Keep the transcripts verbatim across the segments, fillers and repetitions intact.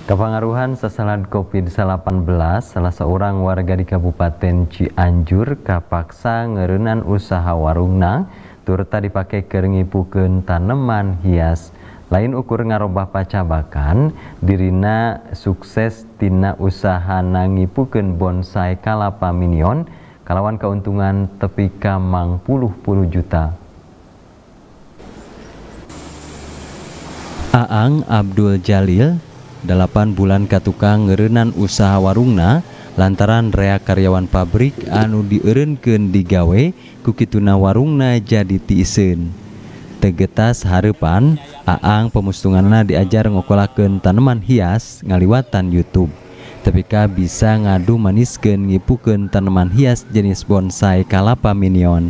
Kepengaruhan sasaran COVID delapan belas, salah seorang warga di Kabupaten Cianjur kapaksa ngeureunan usaha warungna turut dipakai keur ngipukeun tanaman hias. Lain ukur ngarobah pacabakan, dirina sukses tina usahana ngipukeun bonsai kalapa minion kalawan keuntungan tepi ka mangpuluh puluh juta. Aang Abdul Jalil delapan bulan katukang ngeureunan usaha warungna lantaran rea karyawan pabrik anu dieureunkeun digawe ku kituna warungna jadi tiiseun. Tegetas hareupan Aang pemustunganna diajar ngokolakeun tanaman hias ngaliwatan YouTube. Tepika bisa ngadu maniskeun ngipukeun tanaman hias jenis bonsai kalapa minion.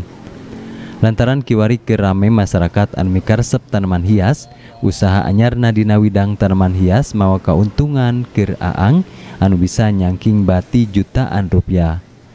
Lantaran kiwari keur rame masyarakat anu mikaresep tanaman hias, usaha anyarna dina widang tanaman hias mawa kauntungan keur Aang anu bisa nyangking bati jutaan rupiah.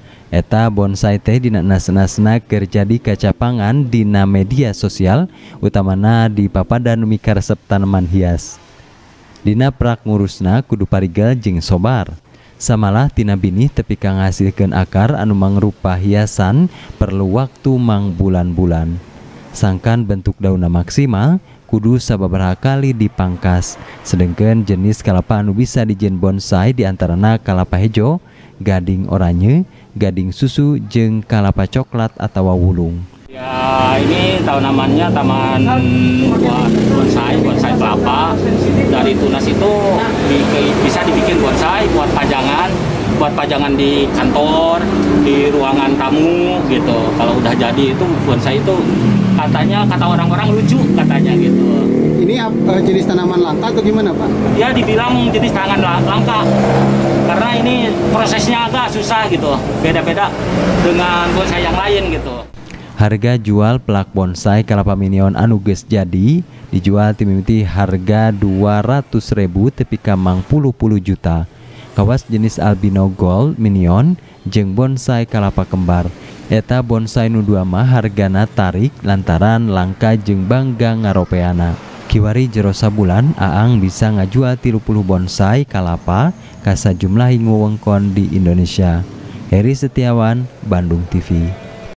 Eta bonsai teh dina nas-nasna keur jadi kacapangan dina media sosial, utamana di papada nu mikaresep tanaman hias. Dina prak ngurusna kudu parigel jeung sobar. Samalah tina binih tepi ka ngahasilkeun akar anu mangrupa hiasan perlu waktu mang bulan-bulan. Sangkan bentuk daunna maksimal kudu sababaraha kali dipangkas. Sedengkeun jenis kalapa anu bisa dijieun bonsai diantarana kalapa hejo, gading oranye, gading susu, jeung kalapa coklat atawa wulung. Ya, ini tanamannya taman buat bonsai, bonsai kelapa. Dari tunas itu di, bisa dibikin bonsai buat pajangan, buat pajangan di kantor, di ruangan tamu gitu. Kalau udah jadi itu bonsai itu katanya kata orang-orang lucu katanya gitu. Ini uh, jenis tanaman langka atau gimana, Pak? Ya dibilang jenis tanaman langka karena ini prosesnya agak susah gitu, beda-beda dengan bonsai yang lain gitu. Harga jual pelak bonsai kalapa minion anu geus jadi dijual ti mimiti harga dua ratus ribu tepi ka mangpuluh puluh juta. Kawas jenis albino gold minion jeung bonsai kalapa kembar. Eta bonsai nu dua mah hargana tarik lantaran langka jeung bangga ngaropeana. Kiwari jero sabulan Aang bisa ngajual tilu puluh bonsai kalapa ka sajumlah wewengkon di Indonesia. Heri Setiawan, Bandung T V.